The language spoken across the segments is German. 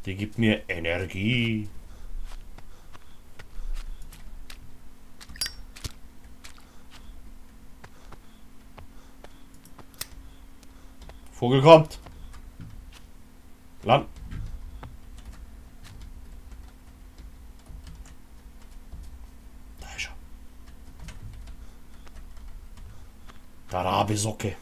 Die gibt mir Energie. Vogel kommt. Land. Da ist er. Der Rabesocke.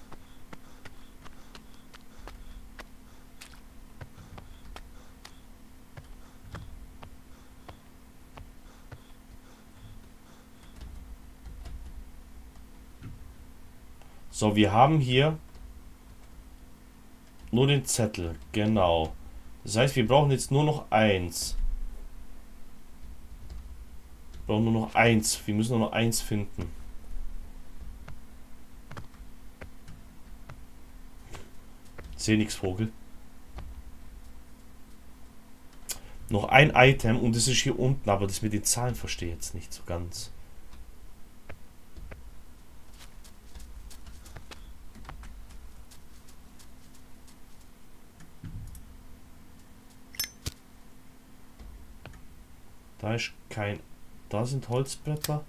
So, wir haben hier nur den Zettel. Genau. Das heißt, wir brauchen jetzt nur noch eins. Wir brauchen nur noch eins. Wir müssen nur noch eins finden. Sehe nichts, Vogel. Noch ein Item und das ist hier unten, aber das mit den Zahlen verstehe ich jetzt nicht so ganz. Da ist kein... Da sind Holzbretter.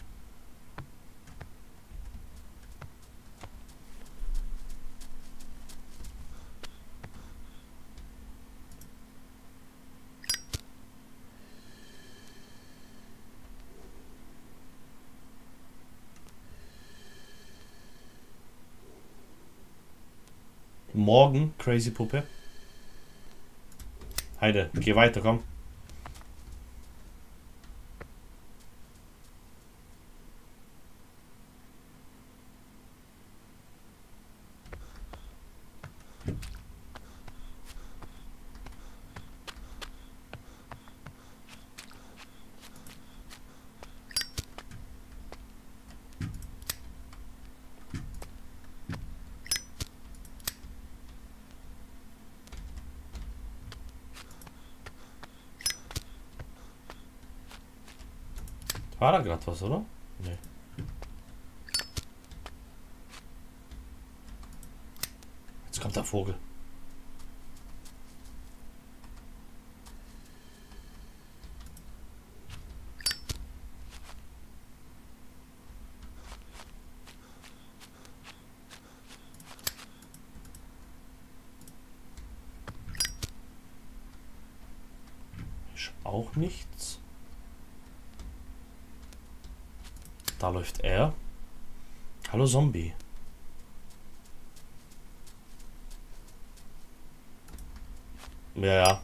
Morgen, Crazy Puppe. Heide, geh weiter, komm. War da gerade was, oder? Nee. Jetzt kommt der Vogel. Ist auch nichts. Da läuft er. Hallo Zombie. Ja, ja.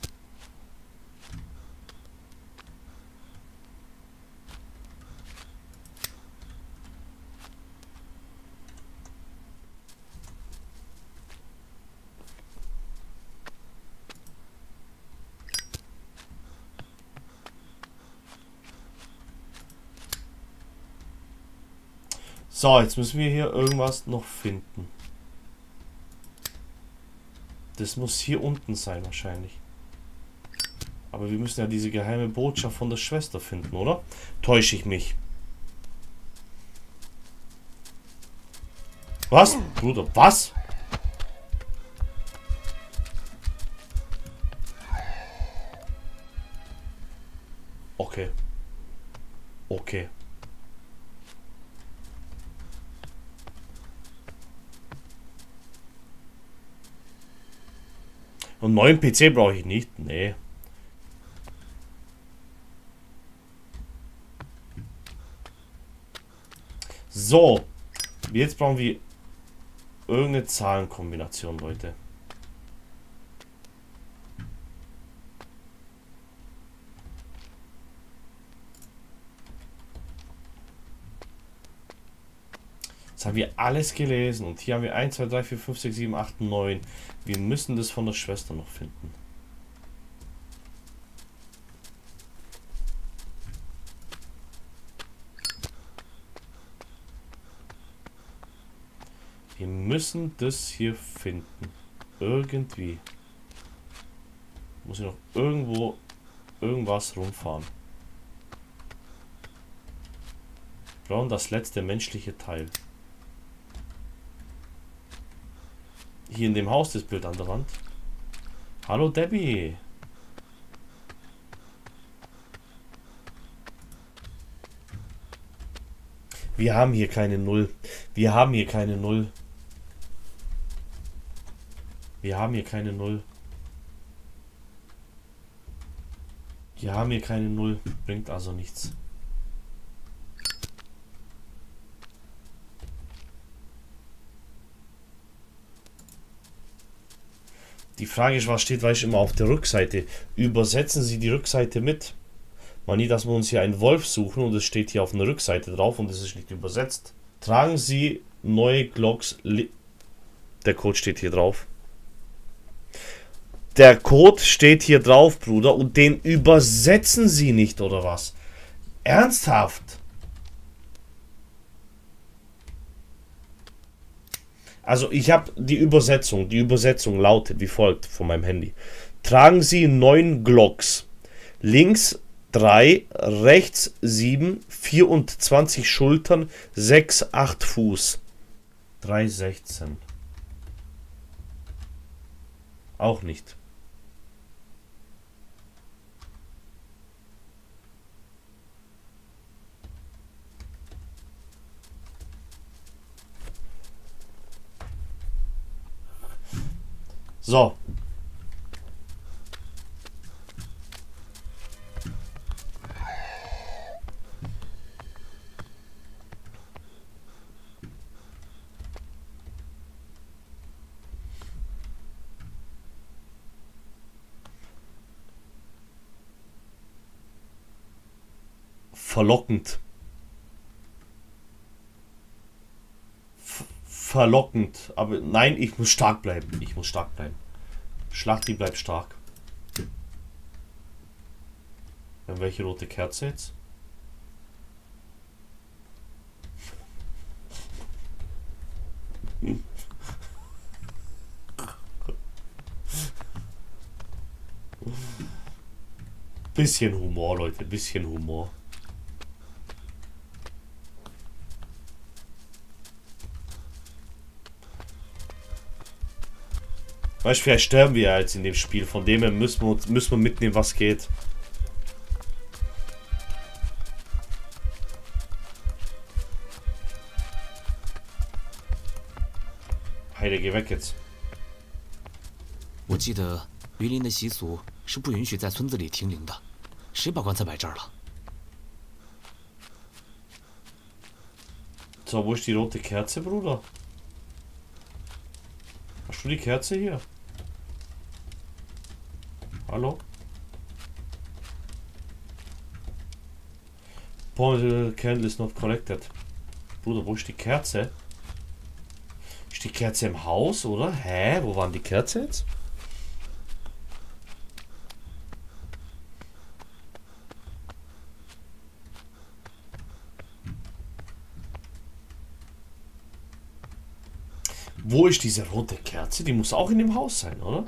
So, jetzt müssen wir hier irgendwas noch finden. Das muss hier unten sein wahrscheinlich. Aber wir müssen ja diese geheime Botschaft von der Schwester finden, oder? Täusche ich mich? Was? Bruder, was? Okay. Okay. Und neuen PC brauche ich nicht. Nee. So. Jetzt brauchen wir irgendeine Zahlenkombination, Leute. Jetzt haben wir alles gelesen. Und hier haben wir 1, 2, 3, 4, 5, 6, 7, 8, 9. Wir müssen das von der Schwester noch finden. Wir müssen das hier finden. Irgendwie. Muss ich noch irgendwo irgendwas rumfahren. Wir brauchen das letzte menschliche Teil. Hier in dem Haus das Bild an der Wand. Hallo Debbie. Wir haben hier keine Null. Wir haben hier keine Null. Wir haben hier keine Null. Wir haben hier keine Null. Bringt also nichts. Die Frage ist, was steht, weiß ich, immer auf der Rückseite. Übersetzen Sie die Rückseite mit. Mal nie, dass wir uns hier einen Wolf suchen und es steht hier auf einer Rückseite drauf und es ist nicht übersetzt. Tragen Sie neue Glocks. Der Code steht hier drauf. Der Code steht hier drauf, Bruder, und den übersetzen Sie nicht, oder was? Ernsthaft? Also ich habe die Übersetzung. Die Übersetzung lautet wie folgt von meinem Handy. Tragen Sie 9 Glocks. Links 3, rechts 7, 24 Schultern, 6, 8 Fuß. 3,16. Auch nicht. So. Verlockend. Verlockend. Aber nein, ich muss stark bleiben. Ich muss stark bleiben. Schlachti bleibt stark. Dann welche rote Kerze jetzt? Bisschen Humor, Leute. Bisschen Humor. Weißt du, vielleicht sterben wir ja jetzt in dem Spiel. Von dem her müssen wir mitnehmen, was geht. Heide, geh weg jetzt. 我记得鱼鳞的习俗是不允许在村子里停灵的，谁把棺材摆这儿了？ So, wo ist die rote Kerze, Bruder? Hast du die Kerze hier? Hallo? The candle is not collected. Bruder, wo ist die Kerze? Ist die Kerze im Haus, oder? Hä? Wo waren die Kerze jetzt? Wo ist diese rote Kerze? Die muss auch in dem Haus sein, oder?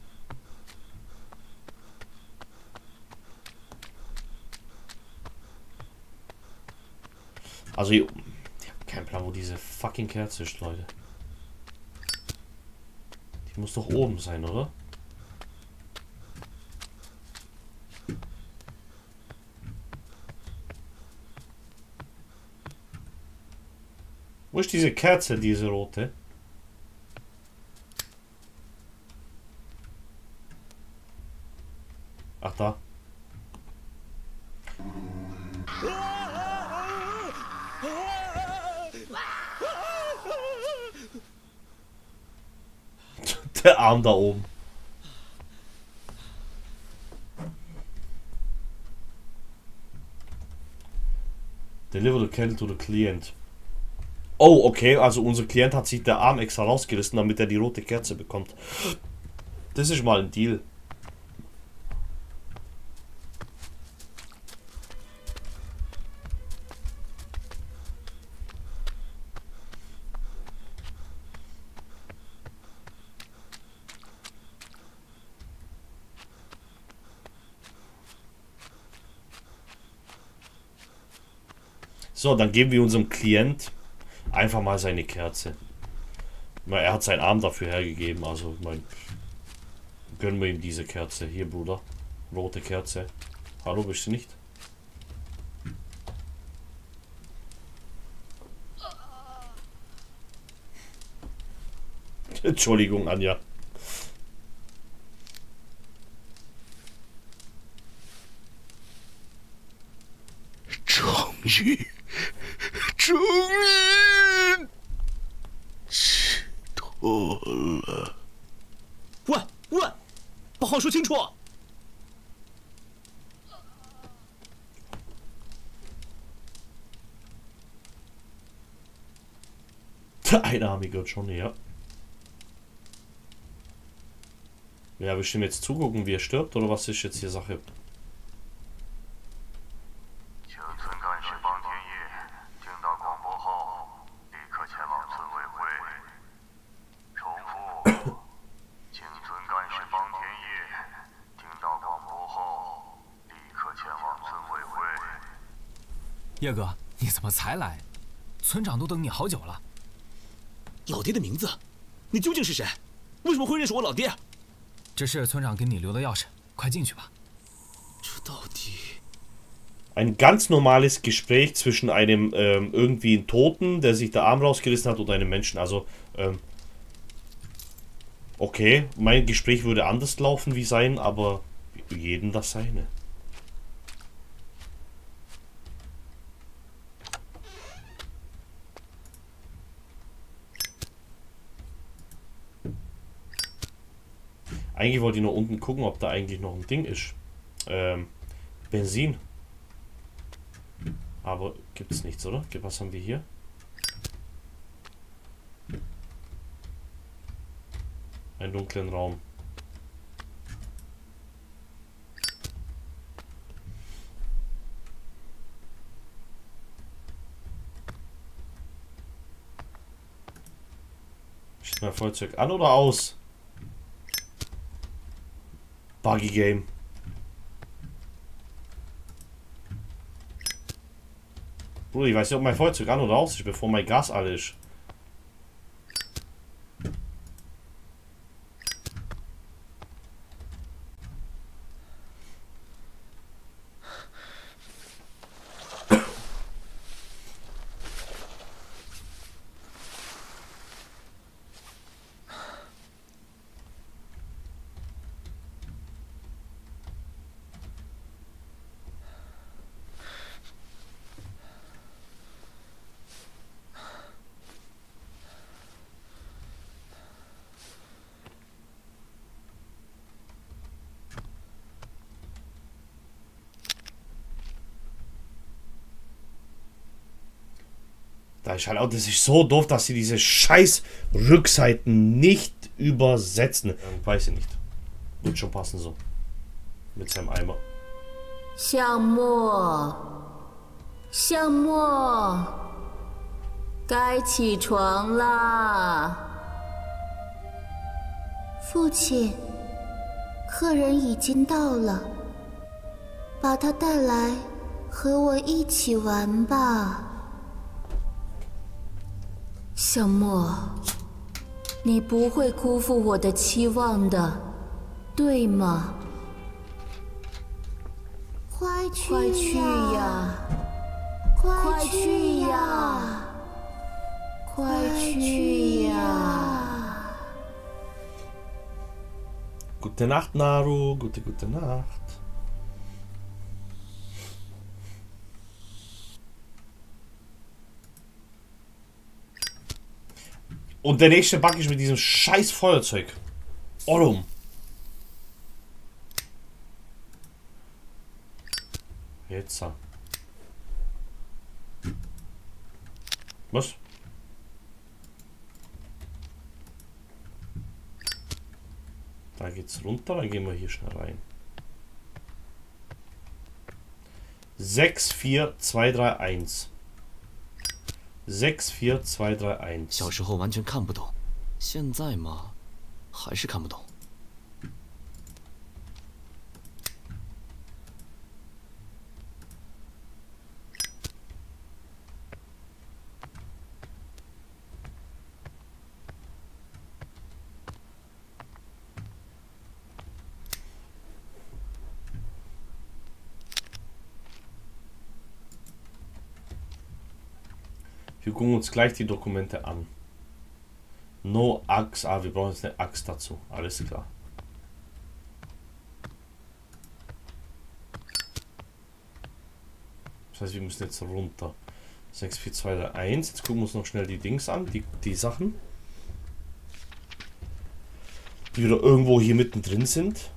Also, ich habe keinen Plan, wo diese fucking Kerze ist, Leute. Die muss doch oben sein, oder? Wo ist diese Kerze, diese rote? Ach, da. Der Arm da oben. Deliver the candle to the client. Oh, okay, also unser Klient hat sich der Arm extra rausgerissen, damit er die rote Kerze bekommt. Das ist mal ein Deal. So, dann geben wir unserem Klient einfach mal seine Kerze. Er hat seinen Arm dafür hergegeben, also gönnen wir ihm diese Kerze. Hier, Bruder. Rote Kerze. Hallo, bist du nicht? Entschuldigung, Anja. 喂喂，把话说清楚。 Der Einarmige schon näher. Ja, wir stehen jetzt zugucken, wie er stirbt, oder was ist jetzt hier Sache? 叶哥，你怎么才来？村长都等你好久了。 老爹的名字，你究竟是谁？为什么会认识我老爹？ 这是村长给你留的钥匙，快进去吧。 这到底 ？Ein ganz normales Gespräch zwischen einem irgendwie einen Toten, der sich den Arm rausgerissen hat, oder einem Menschen. Also, okay, mein Gespräch würde anders laufen wie sein, aber jedem das seine. Eigentlich wollte ich nur unten gucken, ob da eigentlich noch ein Ding ist. Benzin. Aber gibt es nichts, oder? Was haben wir hier? Einen dunklen Raum. Steht mein Feuerzeug an oder aus? Buggy Game. Bruder, ich weiß nicht, ob mein Feuerzeug an oder aus ist, bevor mein Gas alle ist. Da ist halt auch, das ist so doof, dass sie diese scheiß Rückseiten nicht übersetzen. Weiß ich nicht. Wird schon passen so. Mit seinem Eimer. 项目，项目，该起床啦！父亲，客人已经到了，把他带来，和我一起玩吧。项目，你不会辜负我的期望的，对吗？ 快去呀！快去呀！快去呀 Gute Nacht, Naru. Gute Nacht. Und der nächste Bug ist mit diesem scheiß Feuerzeug. Ollum. Jetzt. Was? Da geht's runter, dann gehen wir hier schnell rein. 6, 4, 2, 3, 1. 6, 4, 2, 3, 1. 小时候完全看不懂，现在嘛，还是看不懂。 Wir gucken uns gleich die Dokumente an. No Axe. Ah, wir brauchen jetzt eine Axt dazu. Alles klar. Das heißt, wir müssen jetzt runter. 6, 4, 2, 3, 1. Jetzt gucken wir uns noch schnell die Dings an. Die Sachen. Die wieder irgendwo hier mittendrin sind.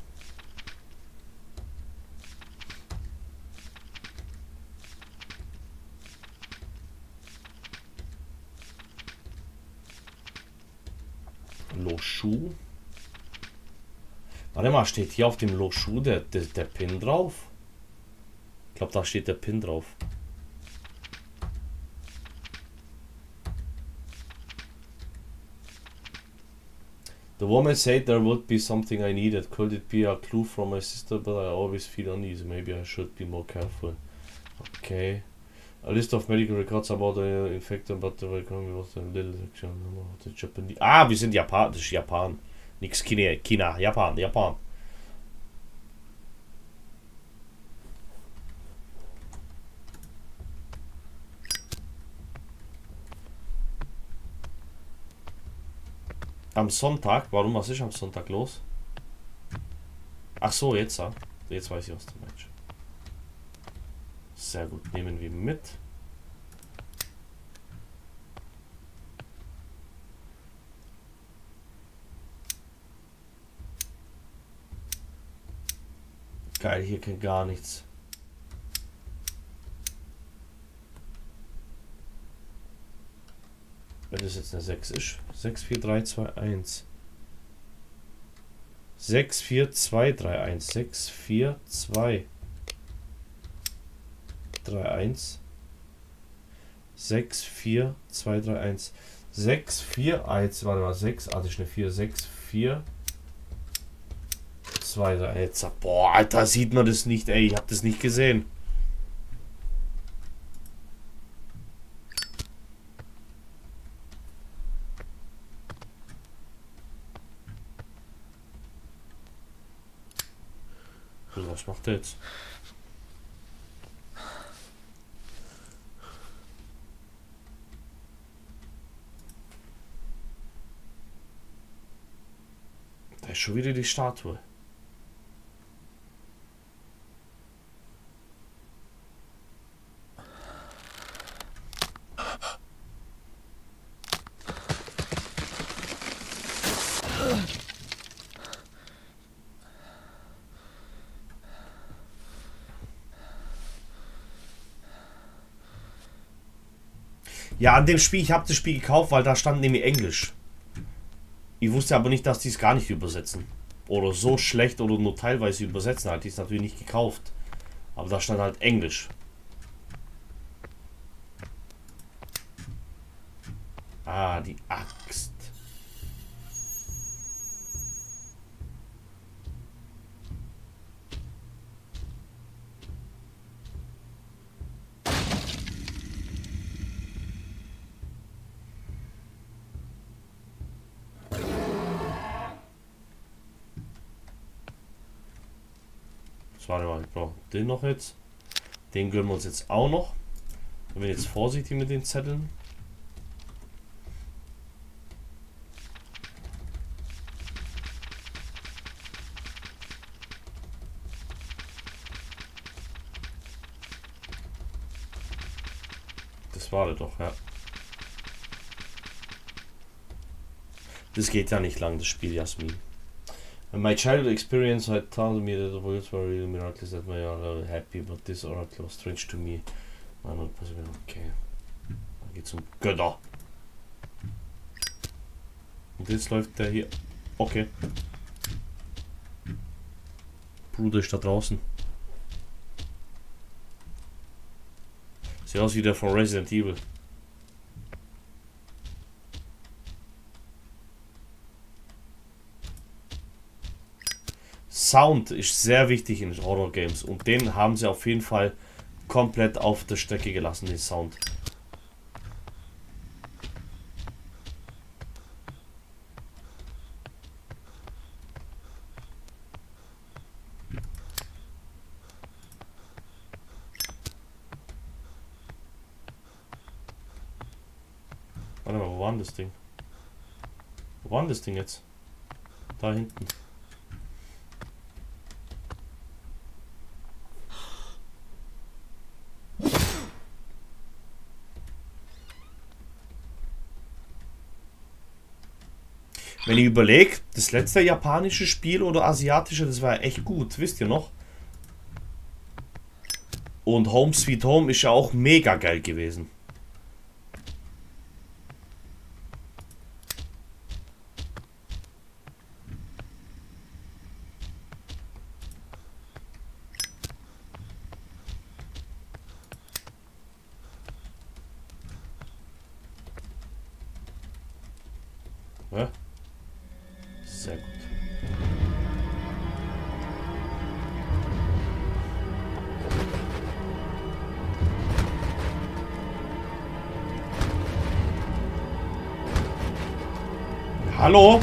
Loschu. Warte mal, steht hier auf dem Loschu der Pin drauf? Ich glaube, da steht der Pin drauf. The woman said there would be something I needed. Could it be a clue from my sister? But I always feel uneasy. Maybe I should be more careful. Okay. A list of medical records about the infected, but the economy was a little section of the Japanese. Ah, wir sind Japan. Das ist Japan. Nix China. Japan. Japan. Am Sonntag? Warum? Was ist am Sonntag los? Ach so, jetzt. Jetzt weiß ich, was du meinst. Sehr gut, nehmen wir mit. Geil, hier kennt gar nichts. Wenn das jetzt eine 6 ist. 6, 4, 3, 2, 1. 6, 4, 2, 3, 1. 6, 4, 2, 3, 1. 6, 4, 2, 3, 1. 6, 4, 1. Warte mal, 6. Ah, das ist eine 4. 6, 4, 2, 3, 1. Boah, Alter, sieht man das nicht, ey. Ich hab das nicht gesehen. Was macht er jetzt? Da ist schon wieder die Statue. Ja, an dem Spiel, ich habe das Spiel gekauft, weil da stand nämlich Englisch. Ich wusste aber nicht, dass die es gar nicht übersetzen. Oder so schlecht oder nur teilweise übersetzen. Halt, die ist natürlich nicht gekauft. Aber da stand halt Englisch. Ah, die Axt. Warte mal, ich brauche den noch jetzt. Den gönnen wir uns jetzt auch noch. Ich bin jetzt vorsichtig mit den Zetteln. Das war das doch, ja. Das geht ja nicht lang, das Spiel, Jasmin. My childhood experience had told me that the words were really miraculous, that my are happy, but this oracle was strange to me. Okay. Dann geht's um Götter. Und jetzt läuft der hier. Okay. Bruder ist da draußen. Sieht aus wie der von Resident Evil. Sound ist sehr wichtig in Horror Games und den haben sie auf jeden Fall komplett auf der Strecke gelassen, den Sound. Warte mal, wo war denn das Ding? Wo war denn das Ding jetzt? Da hinten. Wenn ich überlege, das letzte japanische Spiel oder asiatische, das war ja echt gut, wisst ihr noch? Und Home Sweet Home ist ja auch mega geil gewesen. Ja? Sehr gut. Hallo?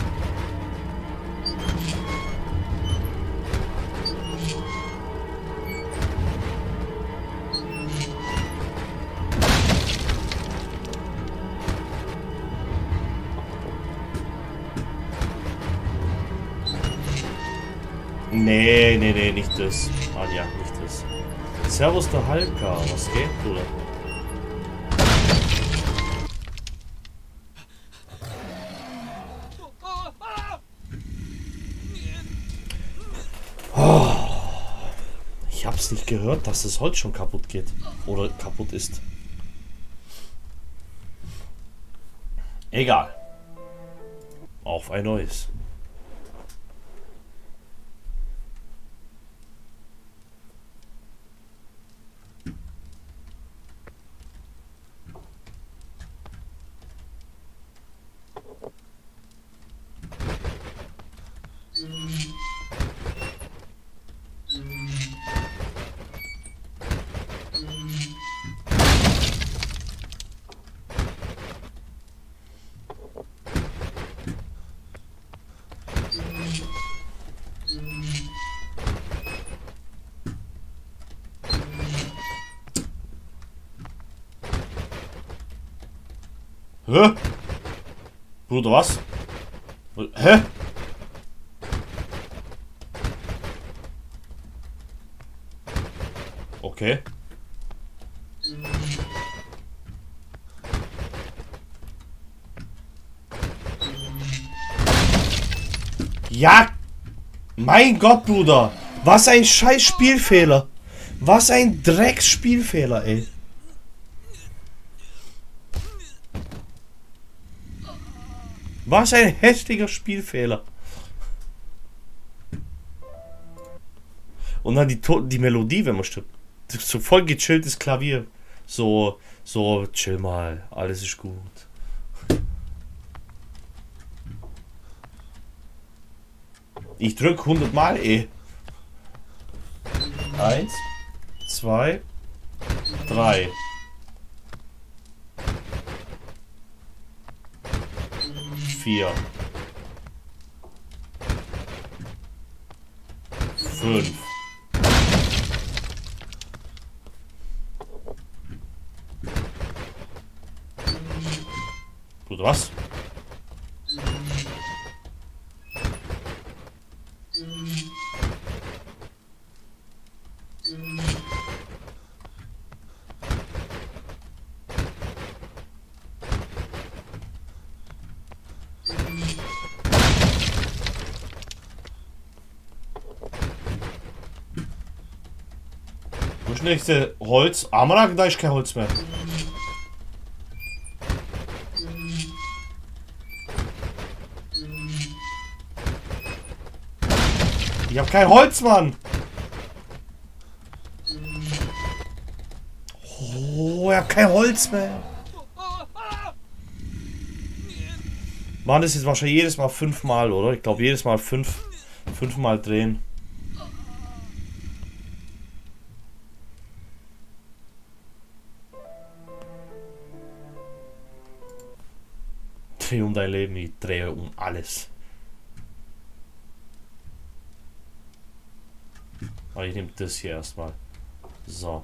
Nee, nicht das. Anja, nicht das. Servus der Halka, was geht, Bruder? Oh, ich hab's nicht gehört, dass das Holz schon kaputt geht. Oder kaputt ist. Egal. Auf ein neues. Hä? Bruder, was? Hä? Okay. Ja! Mein Gott, Bruder! Was ein scheiß Spielfehler! Was ein Drecksspielfehler, ey! Was ein hässlicher Spielfehler. Und dann die Melodie, wenn man stirbt. So voll gechilltes Klavier. So, chill mal, alles ist gut. Ich drück 100 Mal, ey. 1, 2, 3. 4, 5. Bruder, was? Wo ist nächste Holz? Amrak, da ist kein Holz mehr. Ich hab kein Holz, Mann! Oh, ich hab kein Holz mehr. Mann, das ist wahrscheinlich jedes Mal 5 Mal, oder? Ich glaube jedes Mal 5 Mal drehen. Dreh um dein Leben, ich drehe um alles. Aber ich nehme das hier erstmal. So.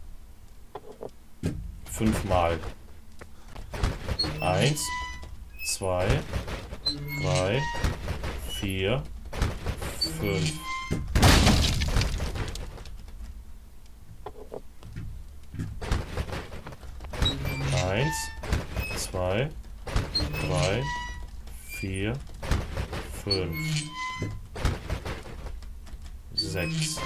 5 Mal. 1, 2, 3, 4, 5. Eins, 2, 3, 4, 5, 6.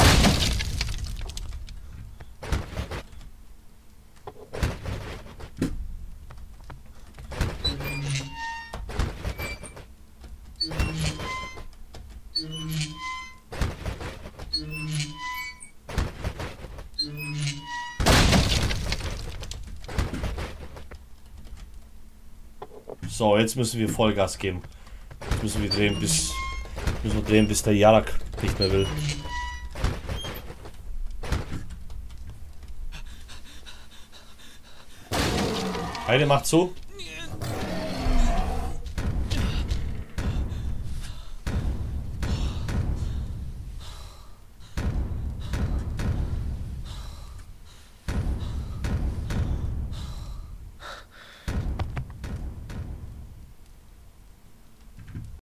So, jetzt müssen wir Vollgas geben. Jetzt müssen wir drehen, bis der Jarak nicht mehr will. Heide, mach zu.